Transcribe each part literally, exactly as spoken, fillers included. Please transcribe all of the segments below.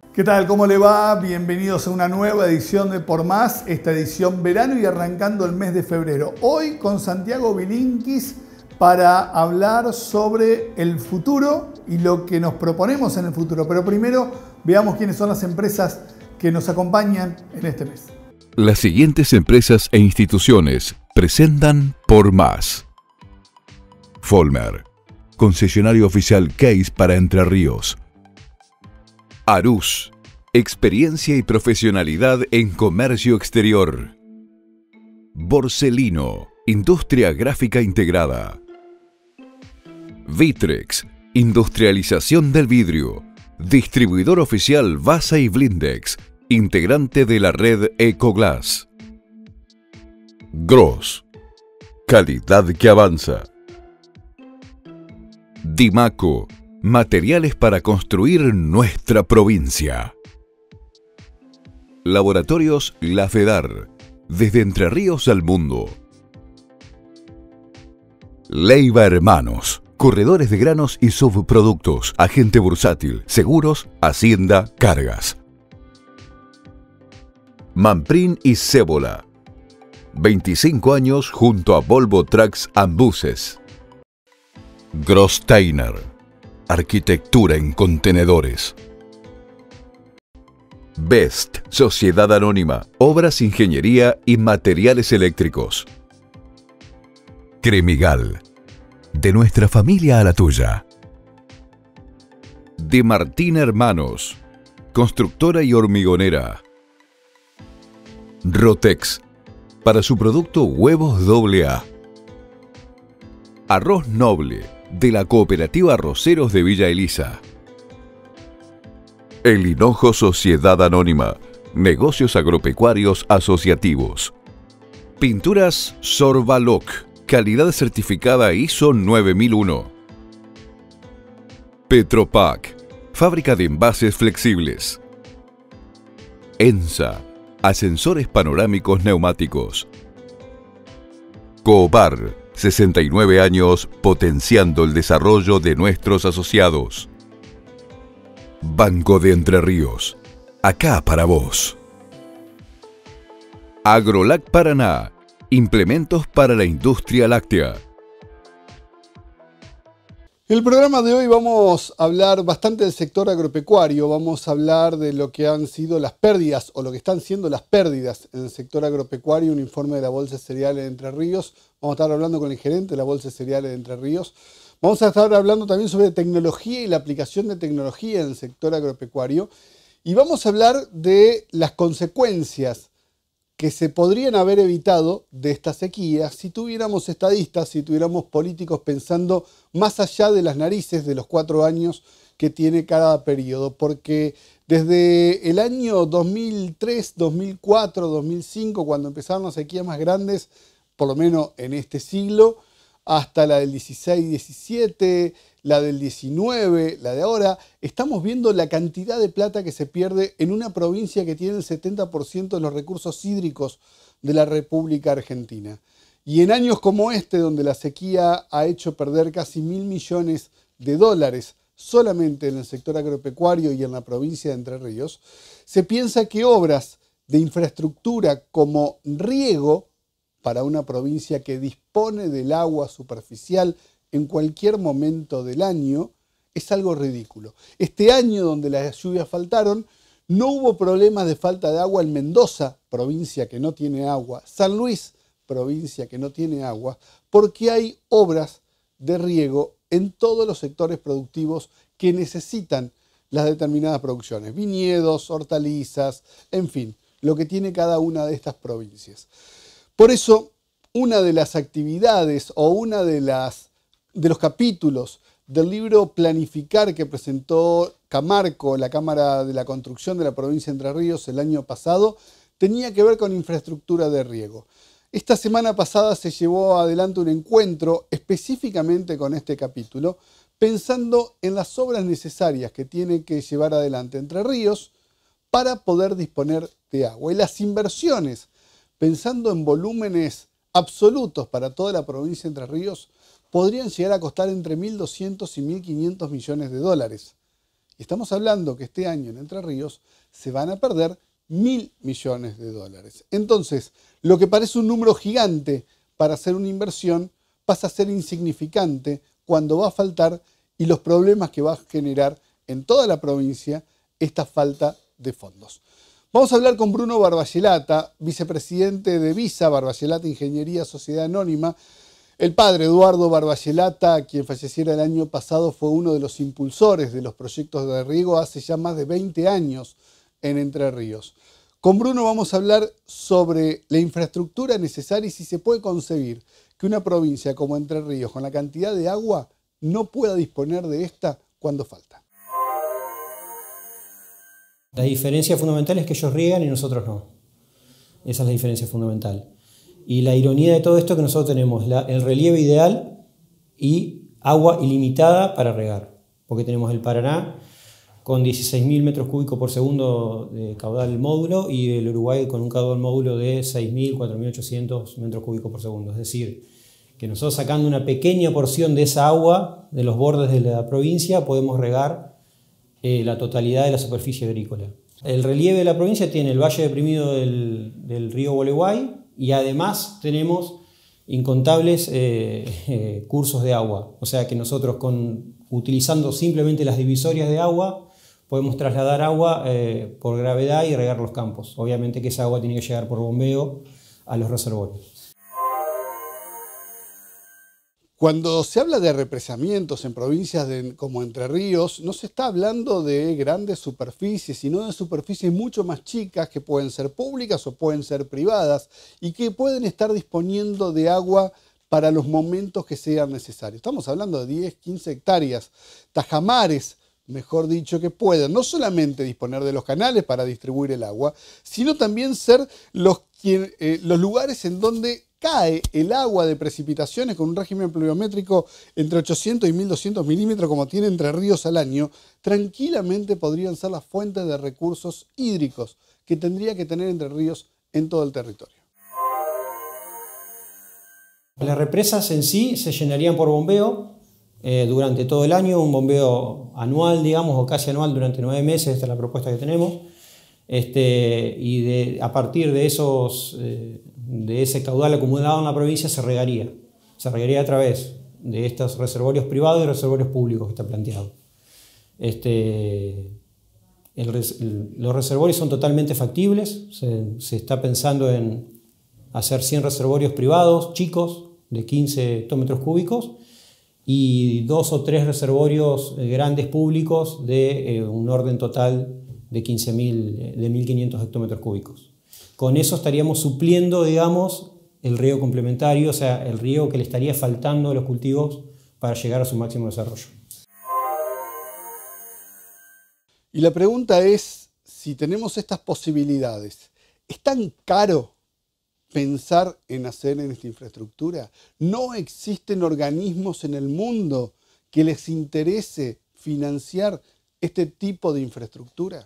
¿Qué tal? ¿Cómo le va? Bienvenidos a una nueva edición de Por Más, esta edición verano y arrancando el mes de febrero. Hoy con Santiago Bilinkis para hablar sobre el futuro y lo que nos proponemos en el futuro. Pero primero veamos quiénes son las empresas que nos acompañan en este mes. Las siguientes empresas e instituciones presentan Por Más. Folmer, concesionario oficial Case para Entre Ríos. Arús, experiencia y profesionalidad en comercio exterior. Borselino, industria gráfica integrada. Vitrex, industrialización del vidrio. Distribuidor oficial Vasa y Blindex, integrante de la red Ecoglass. Gross, calidad que avanza. Dimaco, materiales para construir nuestra provincia. Laboratorios La Fedar, desde Entre Ríos al mundo. Leiva Hermanos, corredores de granos y subproductos, agente bursátil, seguros, hacienda, cargas. Manprin y Cébola, veinticinco años junto a Volvo Trucks and Buses. Grossteiner, arquitectura en contenedores. Best, sociedad anónima, obras, ingeniería y materiales eléctricos. Cremigal, de nuestra familia a la tuya. De Martín Hermanos, constructora y hormigonera. Rotex, para su producto huevos doble A. Arroz Noble, de la Cooperativa Arroceros de Villa Elisa. El Hinojo Sociedad Anónima, negocios agropecuarios asociativos. Pinturas Sorbaloc, calidad certificada I S O nueve mil uno. Petropac, fábrica de envases flexibles. ENSA, ascensores panorámicos neumáticos. Cobar, sesenta y nueve años potenciando el desarrollo de nuestros asociados. Banco de Entre Ríos, acá para vos. Agrolac Paraná, implementos para la industria láctea. En el programa de hoy vamos a hablar bastante del sector agropecuario, vamos a hablar de lo que han sido las pérdidas o lo que están siendo las pérdidas en el sector agropecuario, un informe de la Bolsa de Cereales de Entre Ríos. Vamos a estar hablando con el gerente de la Bolsa de Cereales de Entre Ríos. Vamos a estar hablando también sobre tecnología y la aplicación de tecnología en el sector agropecuario. Y vamos a hablar de las consecuencias que se podrían haber evitado de esta sequía si tuviéramos estadistas, si tuviéramos políticos pensando más allá de las narices de los cuatro años que tiene cada periodo. Porque desde el año dos mil tres, dos mil cuatro, dos mil cinco, cuando empezaron las sequías más grandes, por lo menos en este siglo, hasta la del dieciséis diecisiete, la del diecinueve, la de ahora, estamos viendo la cantidad de plata que se pierde en una provincia que tiene el setenta por ciento de los recursos hídricos de la República Argentina. Y en años como este, donde la sequía ha hecho perder casi mil millones de dólares solamente en el sector agropecuario y en la provincia de Entre Ríos, se piensa que obras de infraestructura como riego, para una provincia que dispone del agua superficial en cualquier momento del año, es algo ridículo. Este año, donde las lluvias faltaron, no hubo problemas de falta de agua en Mendoza, provincia que no tiene agua, San Luis, provincia que no tiene agua, porque hay obras de riego en todos los sectores productivos que necesitan las determinadas producciones, viñedos, hortalizas, en fin, lo que tiene cada una de estas provincias. Por eso, una de las actividades o una de, las, de los capítulos del libro Planificar que presentó Camarco, la Cámara de la Construcción de la provincia de Entre Ríos el año pasado, tenía que ver con infraestructura de riego. Esta semana pasada se llevó adelante un encuentro específicamente con este capítulo, pensando en las obras necesarias que tiene que llevar adelante Entre Ríos para poder disponer de agua y las inversiones, pensando en volúmenes absolutos para toda la provincia de Entre Ríos, podrían llegar a costar entre mil doscientos y mil quinientos millones de dólares. Y estamos hablando que este año en Entre Ríos se van a perder mil millones de dólares. Entonces, lo que parece un número gigante para hacer una inversión pasa a ser insignificante cuando va a faltar y los problemas que va a generar en toda la provincia esta falta de fondos. Vamos a hablar con Bruno Barballelata, vicepresidente de Visa, Barballelata Ingeniería Sociedad Anónima. El padre, Eduardo Barballelata, quien falleciera el año pasado, fue uno de los impulsores de los proyectos de riego hace ya más de veinte años en Entre Ríos. Con Bruno vamos a hablar sobre la infraestructura necesaria y si se puede concebir que una provincia como Entre Ríos, con la cantidad de agua, no pueda disponer de esta cuando falta. La diferencia fundamental es que ellos riegan y nosotros no. Esa es la diferencia fundamental. Y la ironía de todo esto es que nosotros tenemos la, el relieve ideal y agua ilimitada para regar. Porque tenemos el Paraná con dieciséis mil metros cúbicos por segundo de caudal módulo y el Uruguay con un caudal módulo de seis mil, cuatro mil ochocientos metros cúbicos por segundo. Es decir, que nosotros sacando una pequeña porción de esa agua de los bordes de la provincia podemos regar eh, la totalidad de la superficie agrícola. El relieve de la provincia tiene el valle deprimido del, del río Gualeguay y además tenemos incontables eh, eh, cursos de agua. O sea que nosotros con, utilizando simplemente las divisorias de agua podemos trasladar agua eh, por gravedad y regar los campos. Obviamente que esa agua tiene que llegar por bombeo a los reservorios. Cuando se habla de represamientos en provincias de, como Entre Ríos, no se está hablando de grandes superficies, sino de superficies mucho más chicas que pueden ser públicas o pueden ser privadas y que pueden estar disponiendo de agua para los momentos que sean necesarios. Estamos hablando de diez, quince hectáreas, tajamares, mejor dicho, que pueden no solamente disponer de los canales para distribuir el agua, sino también ser los, quien, eh, los lugares en donde cae el agua de precipitaciones con un régimen pluviométrico entre ochocientos y mil doscientos milímetros como tiene Entre Ríos al año, tranquilamente podrían ser las fuentes de recursos hídricos que tendría que tener Entre Ríos en todo el territorio. Las represas en sí se llenarían por bombeo eh, durante todo el año, un bombeo anual, digamos, o casi anual durante nueve meses, esta es la propuesta que tenemos. Este, y de, a partir de, esos, eh, de ese caudal acumulado en la provincia se regaría. Se regaría a través de estos reservorios privados y reservorios públicos que está planteado. Este, el, el, los reservorios son totalmente factibles. Se, se está pensando en hacer cien reservorios privados chicos de quince hectómetros cúbicos y dos o tres reservorios eh, grandes públicos de eh, un orden total de quince mil, de mil quinientos hectómetros cúbicos. Con eso estaríamos supliendo, digamos, el riego complementario, o sea, el riego que le estaría faltando a los cultivos para llegar a su máximo desarrollo. Y la pregunta es, si tenemos estas posibilidades, ¿es tan caro pensar en hacer en esta infraestructura? ¿No existen organismos en el mundo que les interese financiar este tipo de infraestructura?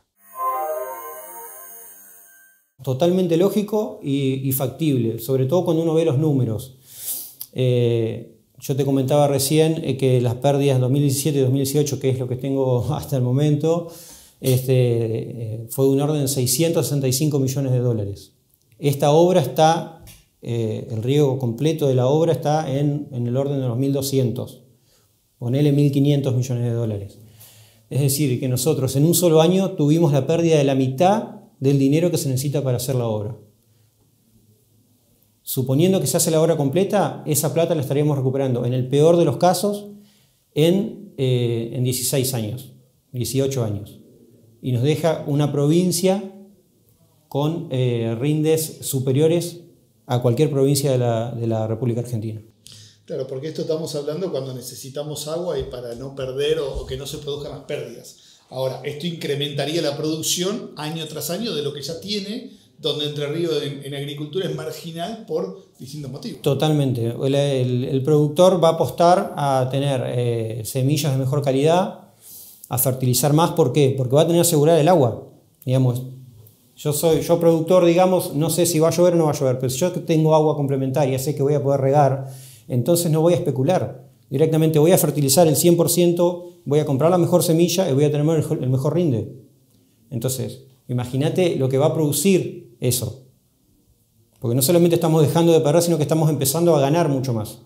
Totalmente lógico y, y factible, sobre todo cuando uno ve los números. Eh, yo te comentaba recién eh, que las pérdidas dos mil diecisiete y dos mil dieciocho, que es lo que tengo hasta el momento, este, eh, fue de un orden de seiscientos sesenta y cinco millones de dólares. Esta obra está, eh, el riego completo de la obra está en, en el orden de los mil doscientos, ponele mil quinientos millones de dólares. Es decir, que nosotros en un solo año tuvimos la pérdida de la mitad del dinero que se necesita para hacer la obra. Suponiendo que se hace la obra completa, esa plata la estaríamos recuperando, en el peor de los casos, en, eh, en dieciséis años, dieciocho años. Y nos deja una provincia con eh, rindes superiores a cualquier provincia de la, de la República Argentina. Claro, porque esto estamos hablando cuando necesitamos agua y para no perder o, o que no se produzcan las pérdidas. Ahora, esto incrementaría la producción año tras año de lo que ya tiene, donde Entre Ríos en, en agricultura es marginal por distintos motivos. Totalmente. El, el, el productor va a apostar a tener eh, semillas de mejor calidad, a fertilizar más. ¿Por qué? Porque va a tener que asegurar el agua. Digamos, yo soy yo productor, digamos, no sé si va a llover o no va a llover, pero si yo tengo agua complementaria, sé que voy a poder regar, entonces no voy a especular. Directamente voy a fertilizar el cien por ciento, voy a comprar la mejor semilla y voy a tener el mejor rinde. Entonces, imagínate lo que va a producir eso. Porque no solamente estamos dejando de perder, sino que estamos empezando a ganar mucho más.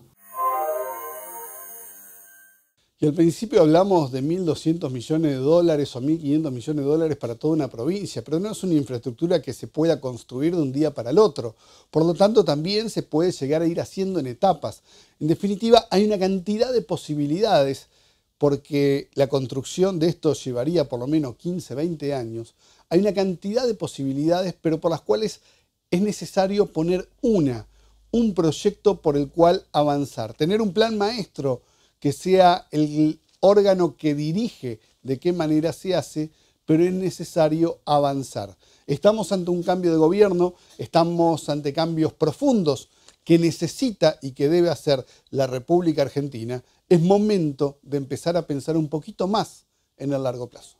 Y al principio hablamos de mil doscientos millones de dólares o mil quinientos millones de dólares para toda una provincia, pero no es una infraestructura que se pueda construir de un día para el otro. Por lo tanto, también se puede llegar a ir haciendo en etapas. En definitiva, hay una cantidad de posibilidades, porque la construcción de esto llevaría por lo menos quince, veinte años. Hay una cantidad de posibilidades, pero por las cuales es necesario poner una, un proyecto por el cual avanzar. Tener un plan maestro que sea el órgano que dirige de qué manera se hace, pero es necesario avanzar. Estamos ante un cambio de gobierno, estamos ante cambios profundos que necesita y que debe hacer la República Argentina. Es momento de empezar a pensar un poquito más en el largo plazo.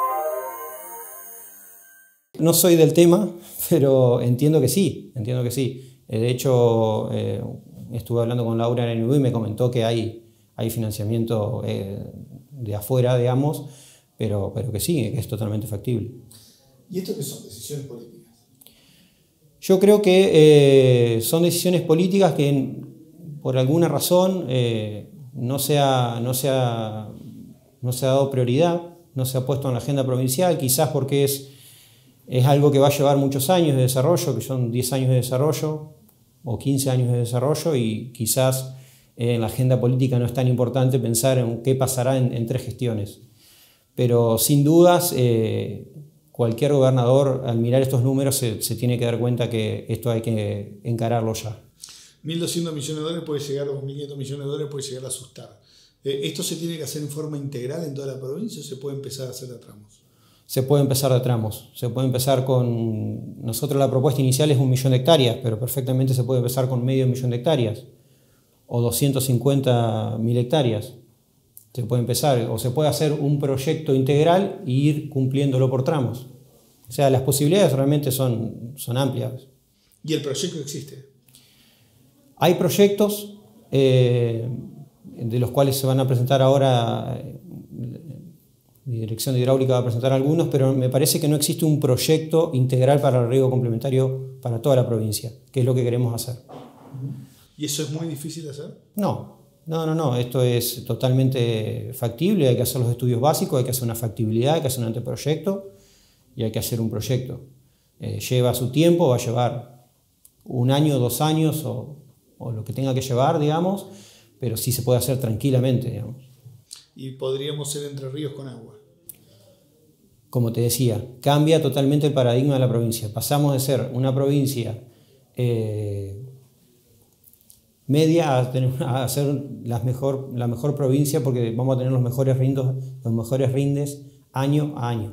No soy del tema, pero entiendo que sí, entiendo que sí. De hecho, eh, estuve hablando con Laura en el N U y me comentó que hay Hay financiamiento eh, de afuera, digamos, pero, pero que sí, que es totalmente factible. ¿Y esto qué son? ¿Decisiones políticas? Yo creo que eh, son decisiones políticas que en, por alguna razón eh, no, se ha, no, se ha, no se ha dado prioridad, no se ha puesto en la agenda provincial, quizás porque es, es algo que va a llevar muchos años de desarrollo, que son diez años de desarrollo o quince años de desarrollo, y quizás en la agenda política no es tan importante pensar en qué pasará en, en tres gestiones. Pero sin dudas, eh, cualquier gobernador al mirar estos números se, se tiene que dar cuenta que esto hay que encararlo ya. mil doscientos millones de dólares puede llegar, o mil quinientos millones de dólares puede llegar a asustar. Eh, ¿Esto se tiene que hacer en forma integral en toda la provincia o se puede empezar a hacer a tramos? Se puede empezar de tramos. Se puede empezar con... Nosotros la propuesta inicial es un millón de hectáreas, pero perfectamente se puede empezar con medio millón de hectáreas. O doscientas cincuenta mil hectáreas. Se puede empezar, o se puede hacer un proyecto integral e ir cumpliéndolo por tramos. O sea, las posibilidades realmente son, son amplias. ¿Y el proyecto existe? Hay proyectos eh, de los cuales se van a presentar ahora, eh, mi dirección de hidráulica va a presentar algunos, pero me parece que no existe un proyecto integral para el riego complementario para toda la provincia, que es lo que queremos hacer. ¿Y eso es muy difícil de hacer? No, no, no, no. Esto es totalmente factible. Hay que hacer los estudios básicos, hay que hacer una factibilidad, hay que hacer un anteproyecto y hay que hacer un proyecto. Eh, lleva su tiempo, va a llevar un año, dos años o, o lo que tenga que llevar, digamos, pero sí se puede hacer tranquilamente, digamos. ¿Y podríamos ser Entre Ríos con agua? Como te decía, cambia totalmente el paradigma de la provincia. Pasamos de ser una provincia Eh, media a, tener, a ser la mejor, la mejor provincia, porque vamos a tener los mejores rindos, los mejores rindes año a año.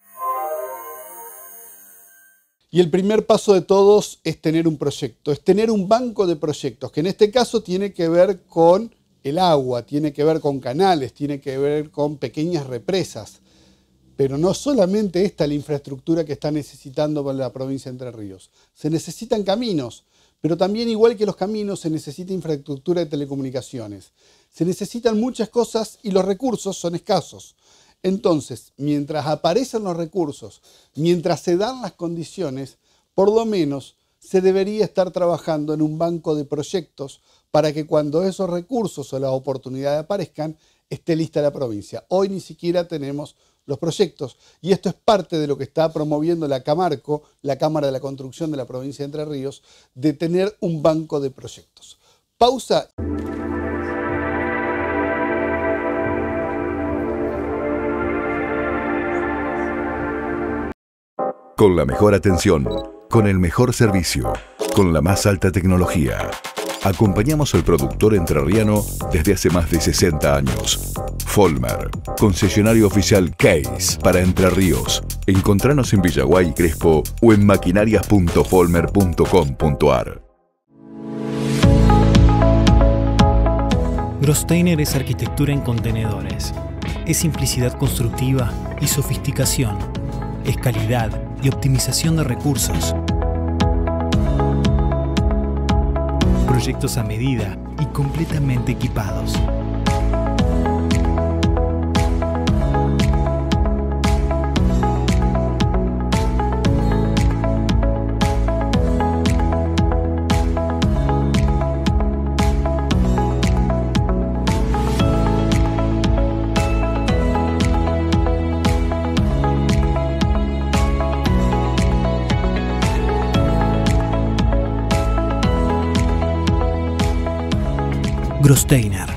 Y el primer paso de todos es tener un proyecto, es tener un banco de proyectos, que en este caso tiene que ver con el agua, tiene que ver con canales, tiene que ver con pequeñas represas. Pero no solamente esta es la infraestructura que está necesitando para la provincia de Entre Ríos. Se necesitan caminos, pero también, igual que los caminos, se necesita infraestructura de telecomunicaciones. Se necesitan muchas cosas y los recursos son escasos. Entonces, mientras aparecen los recursos, mientras se dan las condiciones, por lo menos se debería estar trabajando en un banco de proyectos para que cuando esos recursos o las oportunidades aparezcan, esté lista la provincia. Hoy ni siquiera tenemos los proyectos, y esto es parte de lo que está promoviendo la Camarco, la Cámara de la Construcción de la provincia de Entre Ríos, de tener un banco de proyectos. Pausa. Con la mejor atención, con el mejor servicio, con la más alta tecnología. Acompañamos al productor entrerriano desde hace más de sesenta años. Folmer, concesionario oficial Case para Entre Ríos. Encontranos en Villaguay y Crespo o en maquinarias punto folmer punto com punto ar. Grosteiner es arquitectura en contenedores. Es simplicidad constructiva y sofisticación. Es calidad y optimización de recursos. Proyectos a medida y completamente equipados. Grosteiner.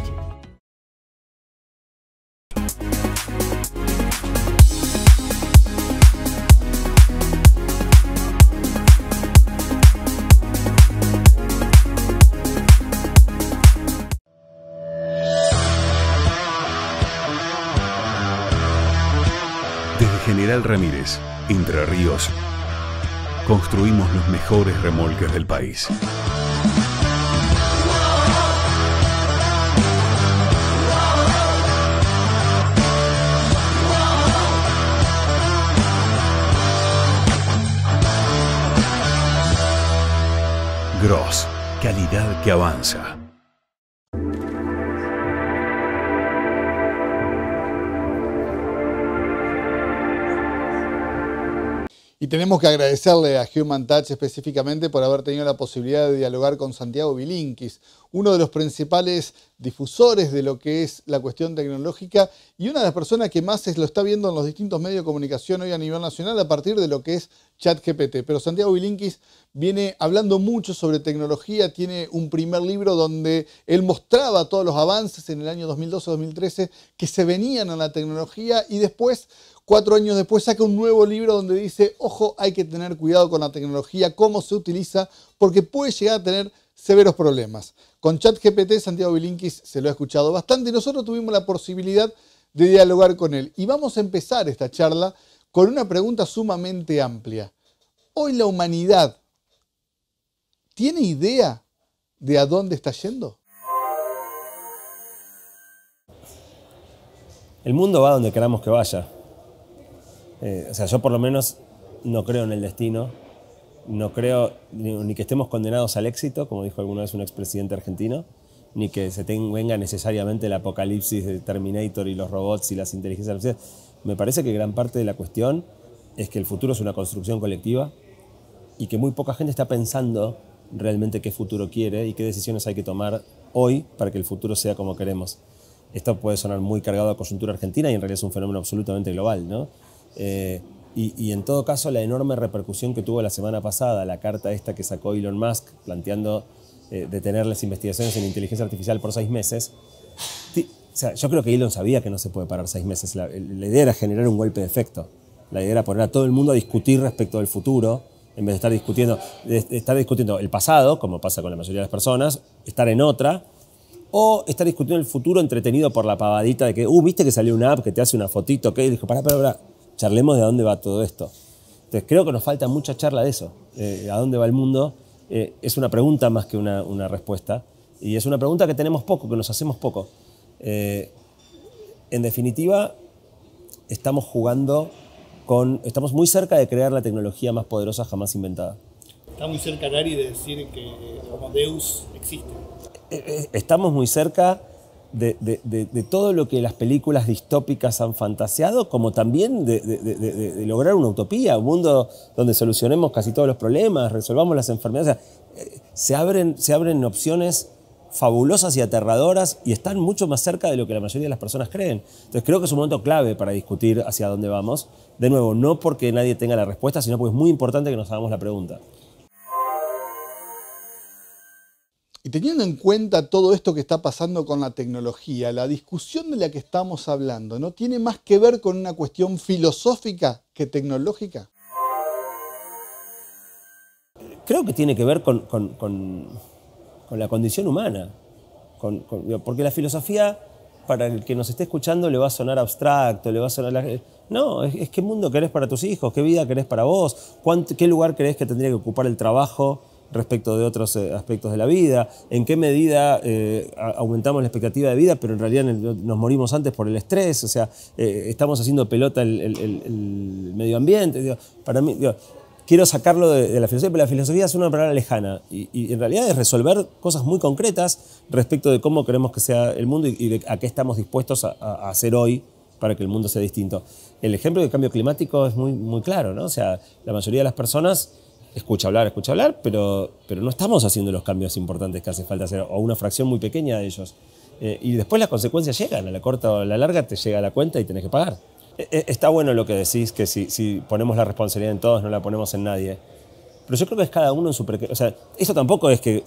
Desde General Ramírez, Entre Ríos, construimos los mejores remolques del país. Gross, calidad que avanza. Y tenemos que agradecerle a Human Touch específicamente por haber tenido la posibilidad de dialogar con Santiago Bilinkis, uno de los principales difusores de lo que es la cuestión tecnológica y una de las personas que más lo está viendo en los distintos medios de comunicación hoy a nivel nacional a partir de lo que es ChatGPT. Pero Santiago Bilinkis viene hablando mucho sobre tecnología, tiene un primer libro donde él mostraba todos los avances en el año dos mil doce dos mil trece que se venían en la tecnología y después, cuatro años después, saca un nuevo libro donde dice, ojo, hay que tener cuidado con la tecnología, cómo se utiliza, porque puede llegar a tener severos problemas. Con ChatGPT, Santiago Bilinkis se lo ha escuchado bastante y nosotros tuvimos la posibilidad de dialogar con él. Y vamos a empezar esta charla con una pregunta sumamente amplia. ¿Hoy la humanidad tiene idea de a dónde está yendo? El mundo va donde queramos que vaya. Eh, o sea, yo por lo menos no creo en el destino, no creo ni, ni que estemos condenados al éxito, como dijo alguna vez un expresidente argentino, ni que se ten, venga necesariamente el apocalipsis de Terminator y los robots y las inteligencias artificiales. Me parece que gran parte de la cuestión es que el futuro es una construcción colectiva y que muy poca gente está pensando realmente qué futuro quiere y qué decisiones hay que tomar hoy para que el futuro sea como queremos. Esto puede sonar muy cargado a coyuntura argentina y en realidad es un fenómeno absolutamente global, ¿no? Eh, y, y en todo caso la enorme repercusión que tuvo la semana pasada la carta esta que sacó Elon Musk planteando eh, detener las investigaciones en inteligencia artificial por seis meses. O sea, yo creo que Elon sabía que no se puede parar seis meses. La, la idea era generar un golpe de efecto. La idea era poner a todo el mundo a discutir respecto del futuro en vez de estar discutiendo, de, de estar discutiendo el pasado, como pasa con la mayoría de las personas, estar en otra, o estar discutiendo el futuro entretenido por la pavadita de que, uh, viste que salió una app que te hace una fotito, ¿qué? Y dijo, pará, pará, pará. Charlemos de a dónde va todo esto. Entonces creo que nos falta mucha charla de eso. Eh, ¿A dónde va el mundo? Eh, es una pregunta más que una, una respuesta. Y es una pregunta que tenemos poco, que nos hacemos poco. Eh, en definitiva, estamos jugando con... Estamos muy cerca de crear la tecnología más poderosa jamás inventada. Está muy cerca, Gary, de decir que Homo Deus existe. Eh, eh, estamos muy cerca... De, de, de, de todo lo que las películas distópicas han fantaseado, como también de, de, de, de, de lograr una utopía, un mundo donde solucionemos casi todos los problemas, resolvamos las enfermedades. O sea, eh, se, abren, se abren opciones fabulosas y aterradoras y están mucho más cerca de lo que la mayoría de las personas creen. Entonces creo que es un momento clave para discutir hacia dónde vamos. De nuevo, no porque nadie tenga la respuesta, sino porque es muy importante que nos hagamos la pregunta. Y teniendo en cuenta todo esto que está pasando con la tecnología, la discusión de la que estamos hablando, ¿no tiene más que ver con una cuestión filosófica que tecnológica? Creo que tiene que ver con, con, con, con la condición humana. Con, con, porque la filosofía, para el que nos esté escuchando, le va a sonar abstracto, le va a sonar... La, no, es, es qué mundo querés para tus hijos, qué vida querés para vos, cuánto, qué lugar creés que tendría que ocupar el trabajo respecto de otros eh, aspectos de la vida, en qué medida eh, aumentamos la expectativa de vida, pero en realidad nos morimos antes por el estrés, o sea, eh, estamos haciendo pelota el, el, el, el medio ambiente. Digo, para mí, digo, quiero sacarlo de, de la filosofía, pero la filosofía es una palabra lejana y, y en realidad es resolver cosas muy concretas respecto de cómo queremos que sea el mundo y, y de a qué estamos dispuestos a, a hacer hoy para que el mundo sea distinto. El ejemplo del cambio climático es muy, muy claro, ¿no? O sea, la mayoría de las personas escucha hablar, escucha hablar, pero, pero no estamos haciendo los cambios importantes que hace falta hacer, o una fracción muy pequeña de ellos. Eh, y después las consecuencias llegan, a la corta o a la larga te llega la cuenta y tenés que pagar. Eh, está bueno lo que decís, que si, si ponemos la responsabilidad en todos, no la ponemos en nadie. Pero yo creo que es cada uno en su... O sea, eso tampoco es que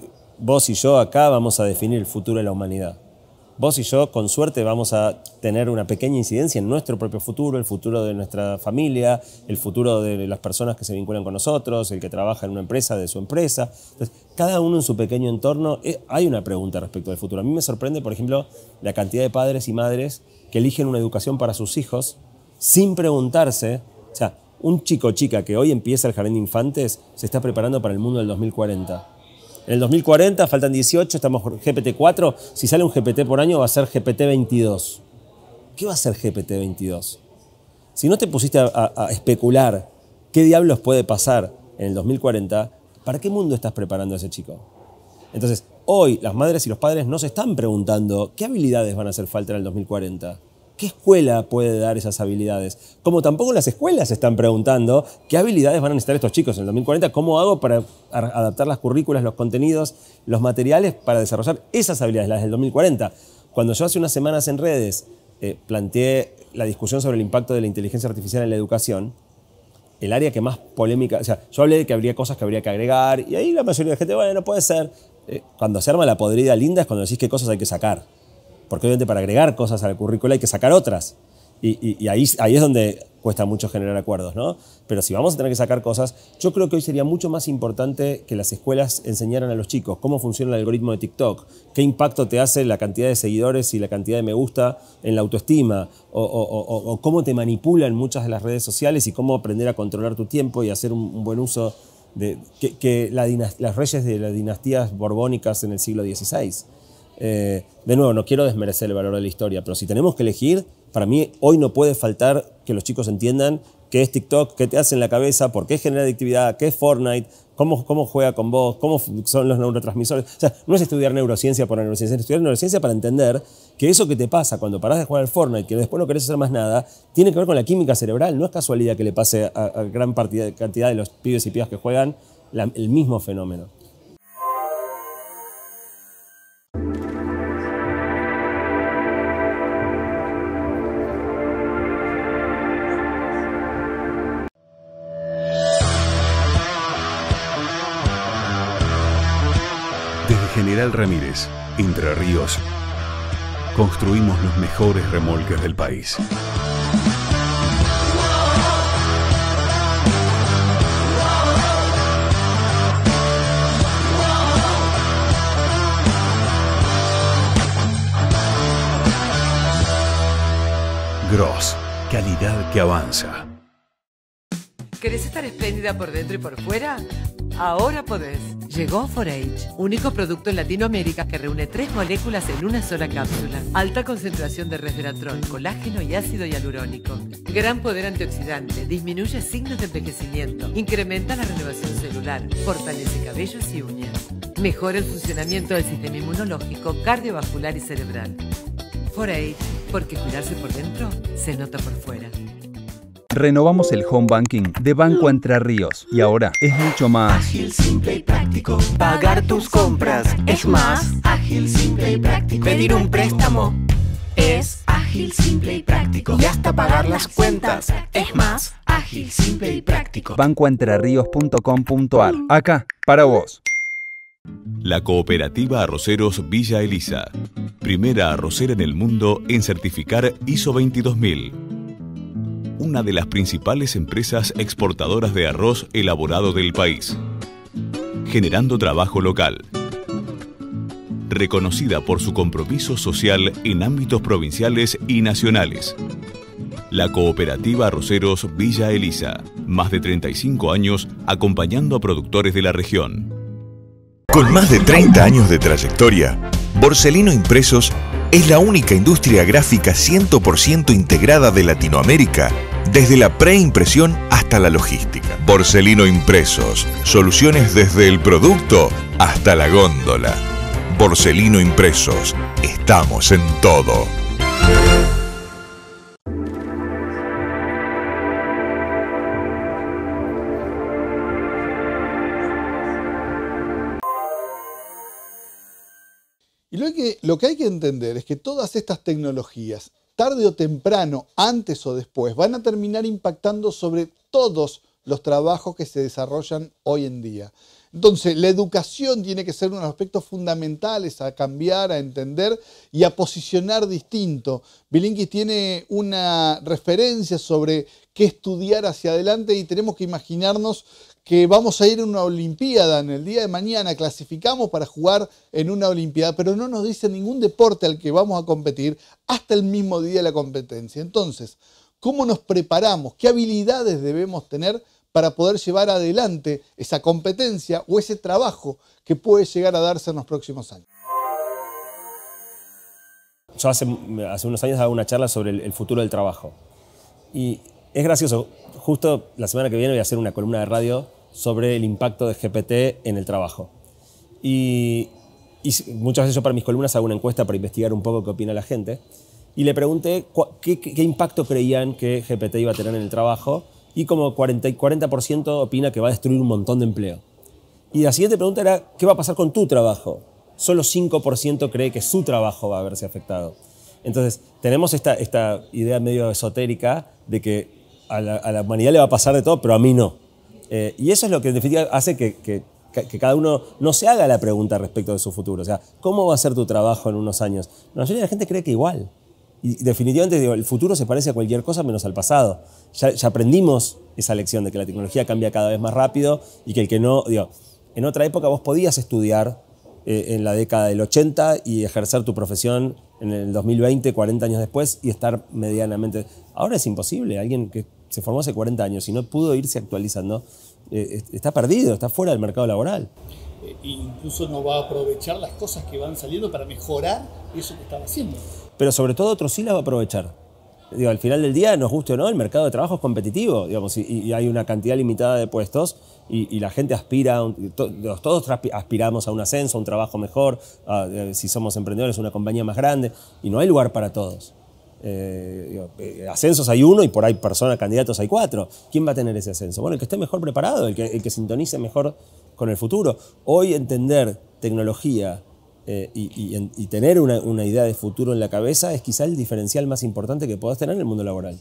vos y yo acá vamos a definir el futuro de la humanidad. Vos y yo, con suerte, vamos a tener una pequeña incidencia en nuestro propio futuro, el futuro de nuestra familia, el futuro de las personas que se vinculan con nosotros, el que trabaja en una empresa, de su empresa. Entonces, cada uno en su pequeño entorno, eh, hay una pregunta respecto del futuro. A mí me sorprende, por ejemplo, la cantidad de padres y madres que eligen una educación para sus hijos sin preguntarse, o sea, un chico o chica que hoy empieza el jardín de infantes se está preparando para el mundo del dos mil cuarenta. En el dos mil cuarenta, faltan dieciocho, estamos G P T cuatro, si sale un G P T por año va a ser G P T veintidós. ¿Qué va a ser G P T veintidós? Si no te pusiste a, a, a especular qué diablos puede pasar en el dos mil cuarenta, ¿para qué mundo estás preparando a ese chico? Entonces, hoy las madres y los padres no se están preguntando qué habilidades van a hacer falta en el dos mil cuarenta. ¿Qué escuela puede dar esas habilidades? Como tampoco las escuelas se están preguntando qué habilidades van a necesitar estos chicos en el dos mil cuarenta, cómo hago para adaptar las currículas, los contenidos, los materiales para desarrollar esas habilidades, las del dos mil cuarenta. Cuando yo hace unas semanas en redes eh, planteé la discusión sobre el impacto de la inteligencia artificial en la educación, el área que más polémica, o sea, yo hablé de que habría cosas que habría que agregar y ahí la mayoría de la gente, bueno, no puede ser. Eh, cuando se arma la podrida linda es cuando decís qué cosas hay que sacar. Porque obviamente para agregar cosas al currículo hay que sacar otras. Y, y, y ahí, ahí es donde cuesta mucho generar acuerdos, ¿no? Pero si vamos a tener que sacar cosas, yo creo que hoy sería mucho más importante que las escuelas enseñaran a los chicos cómo funciona el algoritmo de TikTok, qué impacto te hace la cantidad de seguidores y la cantidad de me gusta en la autoestima, o, o, o, o cómo te manipulan muchas de las redes sociales y cómo aprender a controlar tu tiempo y hacer un, un buen uso de que, que la las reyes de las dinastías borbónicas en el siglo dieciséis. Eh, de nuevo, no quiero desmerecer el valor de la historia, pero si tenemos que elegir, para mí hoy no puede faltar que los chicos entiendan qué es TikTok, qué te hace en la cabeza, por qué genera adictividad, qué es Fortnite, cómo, cómo juega con vos, cómo son los neurotransmisores. O sea, no es estudiar neurociencia por neurociencia, es estudiar neurociencia para entender que eso que te pasa cuando parás de jugar al Fortnite, que después no querés hacer más nada, tiene que ver con la química cerebral. No es casualidad que le pase a, a gran partida, cantidad de los pibes y pibas que juegan la, el mismo fenómeno. General Ramírez, Entre Ríos, construimos los mejores remolques del país. Gross, calidad que avanza. ¿Querés estar espléndida por dentro y por fuera? Ahora podés. Llegó cuatro H, único producto en Latinoamérica que reúne tres moléculas en una sola cápsula. Alta concentración de resveratrol, colágeno y ácido hialurónico. Gran poder antioxidante, disminuye signos de envejecimiento, incrementa la renovación celular, fortalece cabellos y uñas. Mejora el funcionamiento del sistema inmunológico, cardiovascular y cerebral. cuatro H, porque cuidarse por dentro se nota por fuera. Renovamos el home banking de Banco Entre Ríos y ahora es mucho más ágil, simple y práctico. Pagar tus compras es más ágil, simple y práctico. Pedir un préstamo es ágil, simple y práctico. Y hasta pagar las cuentas es más ágil, simple y práctico. banco entre ríos punto com punto ar. Acá, para vos. La Cooperativa Arroceros Villa Elisa. Primera arrocera en el mundo en certificar I S O veintidós mil. Una de las principales empresas exportadoras de arroz elaborado del país, generando trabajo local. Reconocida por su compromiso social en ámbitos provinciales y nacionales. La Cooperativa Arroceros Villa Elisa, más de treinta y cinco años acompañando a productores de la región. Con más de treinta años de trayectoria, Borselino Impresos es la única industria gráfica cien por ciento integrada de Latinoamérica, desde la preimpresión hasta la logística. Borselino Impresos, soluciones desde el producto hasta la góndola. Borselino Impresos, estamos en todo. Y lo que, lo que hay que entender es que todas estas tecnologías, tarde o temprano, antes o después, van a terminar impactando sobre todos los trabajos que se desarrollan hoy en día. Entonces, la educación tiene que ser uno de los aspectos fundamentales a cambiar, a entender y a posicionar distinto. Bilinkis tiene una referencia sobre qué estudiar hacia adelante y tenemos que imaginarnos que vamos a ir a una olimpiada en el día de mañana, clasificamos para jugar en una olimpiada, pero no nos dice ningún deporte al que vamos a competir hasta el mismo día de la competencia. Entonces, ¿cómo nos preparamos? ¿Qué habilidades debemos tener para poder llevar adelante esa competencia o ese trabajo que puede llegar a darse en los próximos años? Yo hace, hace unos años daba una charla sobre el, el futuro del trabajo. Y es gracioso, justo la semana que viene voy a hacer una columna de radio sobre el impacto de G P T en el trabajo. Y, y muchas veces yo para mis columnas hago una encuesta para investigar un poco qué opina la gente. Y le pregunté qué, qué, qué impacto creían que G P T iba a tener en el trabajo. Y como cuarenta por ciento opina que va a destruir un montón de empleo. Y la siguiente pregunta era, ¿qué va a pasar con tu trabajo? Solo cinco por ciento cree que su trabajo va a verse afectado. Entonces, tenemos esta, esta idea medio esotérica de que a la, a la humanidad le va a pasar de todo, pero a mí no. Eh, y eso es lo que en definitiva hace que, que, que cada uno no se haga la pregunta respecto de su futuro. O sea, ¿cómo va a ser tu trabajo en unos años? La mayoría de la gente cree que igual. Y definitivamente digo, el futuro se parece a cualquier cosa menos al pasado. Ya, ya aprendimos esa lección de que la tecnología cambia cada vez más rápido y que el que no... Digo, en otra época vos podías estudiar eh, en la década del ochenta y ejercer tu profesión en el dos mil veinte, cuarenta años después, y estar medianamente... Ahora es imposible. Alguien que se formó hace cuarenta años y no pudo irse actualizando, eh, está perdido, está fuera del mercado laboral. Eh, incluso no va a aprovechar las cosas que van saliendo para mejorar eso que estaba haciendo. Pero sobre todo otro sí las va a aprovechar. Digo, al final del día, nos guste o no, el mercado de trabajo es competitivo, digamos, y, y hay una cantidad limitada de puestos y, y la gente aspira, to, todos aspiramos a un ascenso, a un trabajo mejor, a, a, si somos emprendedores, a una compañía más grande, y no hay lugar para todos. Eh, digo, eh, ascensos hay uno y por ahí personas, candidatos hay cuatro. ¿Quién va a tener ese ascenso? Bueno, el que esté mejor preparado, el que, el que sintonice mejor con el futuro. Hoy entender tecnología eh, y, y, y tener una, una idea de futuro en la cabeza es quizá el diferencial más importante que puedas tener en el mundo laboral.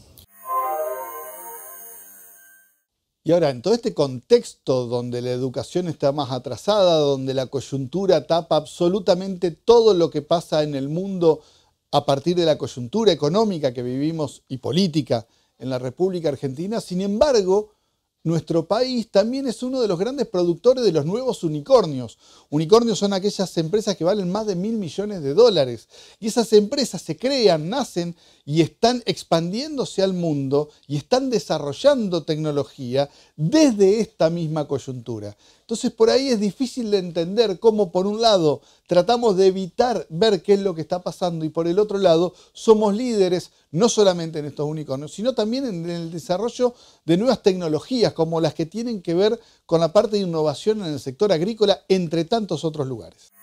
Y ahora, en todo este contexto donde la educación está más atrasada, donde la coyuntura tapa absolutamente todo lo que pasa en el mundo a partir de la coyuntura económica que vivimos y política en la República Argentina, sin embargo, nuestro país también es uno de los grandes productores de los nuevos unicornios. Unicornios son aquellas empresas que valen más de mil millones de dólares. Y esas empresas se crean, nacen y están expandiéndose al mundo y están desarrollando tecnología desde esta misma coyuntura. Entonces por ahí es difícil de entender cómo por un lado tratamos de evitar ver qué es lo que está pasando y por el otro lado somos líderes no solamente en estos unicornios, sino también en el desarrollo de nuevas tecnologías como las que tienen que ver con la parte de innovación en el sector agrícola, entre tantos otros lugares.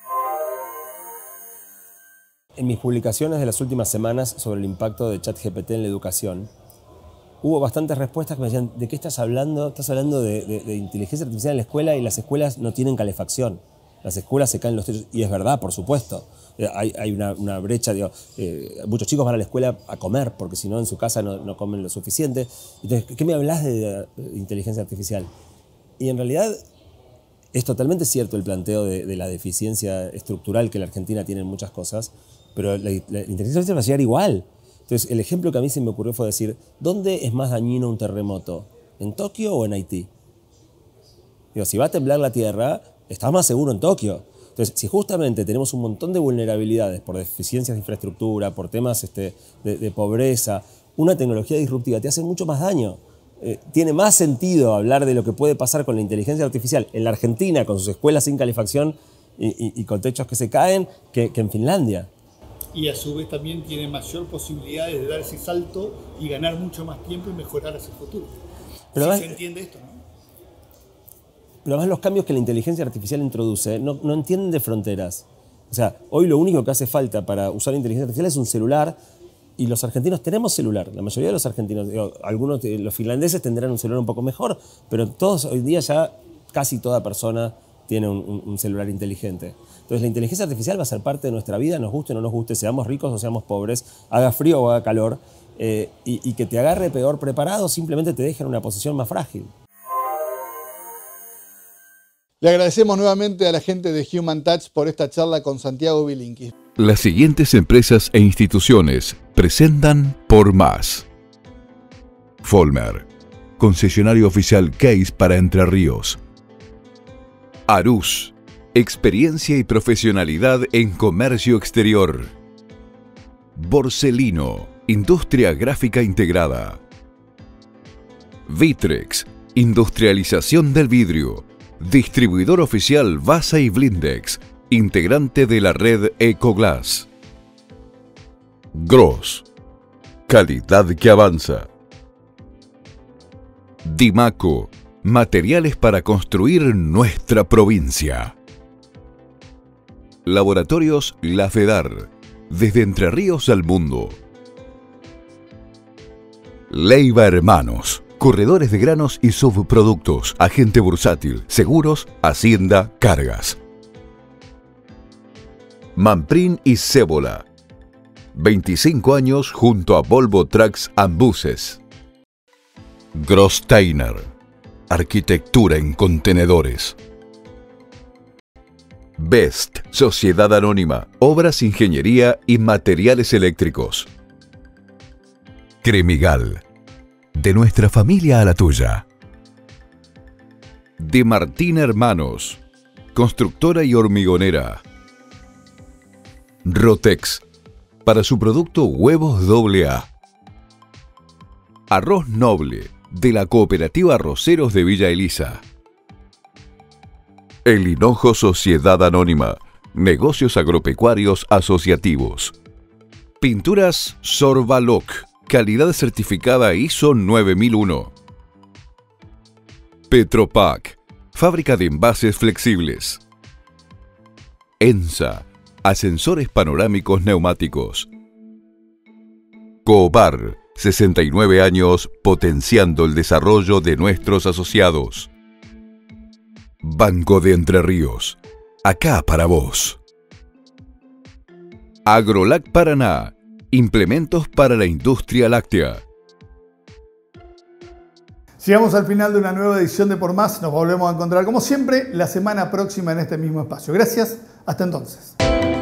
En mis publicaciones de las últimas semanas sobre el impacto de ChatGPT en la educación, hubo bastantes respuestas que me decían, ¿de qué estás hablando? Estás hablando de, de, de inteligencia artificial en la escuela y las escuelas no tienen calefacción. Las escuelas se caen los techos. Y es verdad, por supuesto. Eh, hay, hay una, una brecha. Digo, eh, muchos chicos van a la escuela a comer porque si no en su casa no, no comen lo suficiente. Entonces, ¿qué me hablas de, de inteligencia artificial? Y en realidad es totalmente cierto el planteo de, de la deficiencia estructural que la Argentina tiene en muchas cosas, pero la, la, la inteligencia artificial va a llegar igual. Entonces, el ejemplo que a mí se me ocurrió fue decir, ¿dónde es más dañino un terremoto? ¿En Tokio o en Haití? Digo, si va a temblar la tierra, estás más seguro en Tokio. Entonces, si justamente tenemos un montón de vulnerabilidades por deficiencias de infraestructura, por temas este, de, de pobreza, una tecnología disruptiva te hace mucho más daño. Eh, tiene más sentido hablar de lo que puede pasar con la inteligencia artificial en la Argentina, con sus escuelas sin calefacción y, y, y con techos que se caen, que, que en Finlandia. Y a su vez también tiene mayor posibilidades de dar ese salto y ganar mucho más tiempo y mejorar hacia el futuro. Pero si además, se entiende esto, ¿no? Pero además los cambios que la inteligencia artificial introduce no, no entienden de fronteras. O sea, hoy lo único que hace falta para usar inteligencia artificial es un celular y los argentinos tenemos celular. La mayoría de los argentinos, digo, algunos, los finlandeses tendrán un celular un poco mejor, pero todos hoy día ya casi toda persona tiene un, un, un celular inteligente. Entonces la inteligencia artificial va a ser parte de nuestra vida, nos guste o no nos guste, seamos ricos o seamos pobres, haga frío o haga calor, eh, y, y que te agarre peor preparado simplemente te deja en una posición más frágil. Le agradecemos nuevamente a la gente de Human Touch por esta charla con Santiago Bilinkis. Las siguientes empresas e instituciones presentan Por Más. Folmer, concesionario oficial Case para Entre Ríos. Arús, experiencia y profesionalidad en comercio exterior. Borselino, industria gráfica integrada. Vitrex, industrialización del vidrio. Distribuidor oficial Vasa y Blindex, integrante de la red Ecoglass. Gross, calidad que avanza. Dimaco, materiales para construir nuestra provincia. Laboratorios La Fedar, desde Entre Ríos al mundo. Leiva Hermanos, corredores de granos y subproductos, agente bursátil, seguros, hacienda, cargas. Manprin y Cébola, veinticinco años junto a Volvo Trucks and Buses. Grossteiner, arquitectura en contenedores. Best, sociedad anónima, obras, ingeniería y materiales eléctricos. Cremigal, de nuestra familia a la tuya. De Martín Hermanos, constructora y hormigonera. Rotex, para su producto huevos doble A. Arroz Noble, de la cooperativa Arroceros de Villa Elisa. El Hinojo Sociedad Anónima, negocios agropecuarios asociativos. Pinturas Sorbaloc, calidad certificada I S O nueve mil uno. Petropac, fábrica de envases flexibles. ENSA, ascensores panorámicos neumáticos. Cobar, sesenta y nueve años potenciando el desarrollo de nuestros asociados. Banco de Entre Ríos, acá para vos. Agrolac Paraná, implementos para la industria láctea. Llegamos al final de una nueva edición de Por Más. Nos volvemos a encontrar como siempre la semana próxima en este mismo espacio. Gracias, hasta entonces.